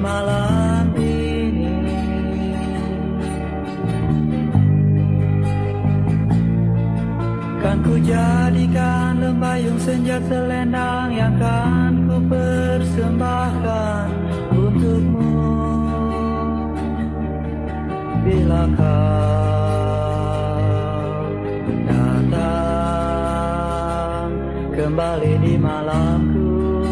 malam ini. Kan ku jadikan lembayung senja selendang yang kan ku persembahkan untukmu. Bila kau datang kembali di malamku,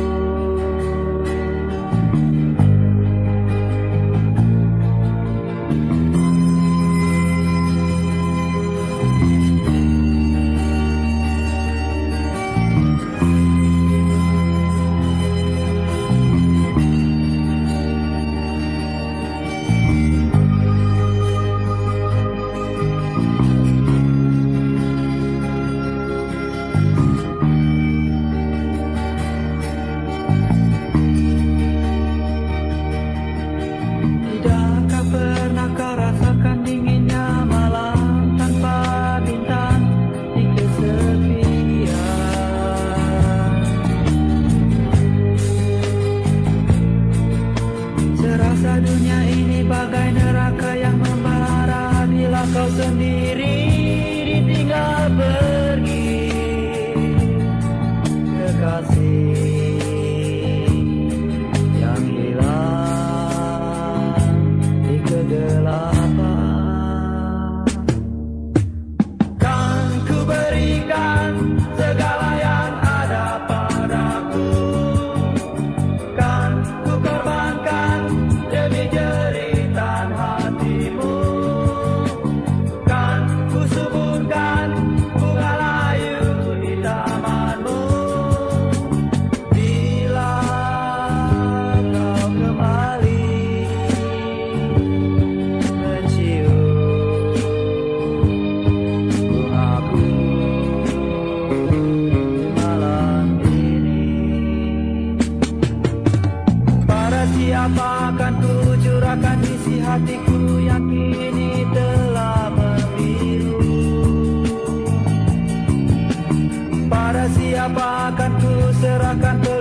dunia ini bagai neraka yang membara bila kau sendiri ditinggal pergi. Kekasih yang hilang di kegelapan, kan ku berikan segala yang ada padaku, kan ku korbankan demi jeritan hatimu, kan ku suburkan bunga layu di tamanmu. Bila kau kembali mencium bungaku di malam ini, pada siapa akan ku curahkan isi hatiku yang kini telah membiru? Pada siapa akan ku serahkan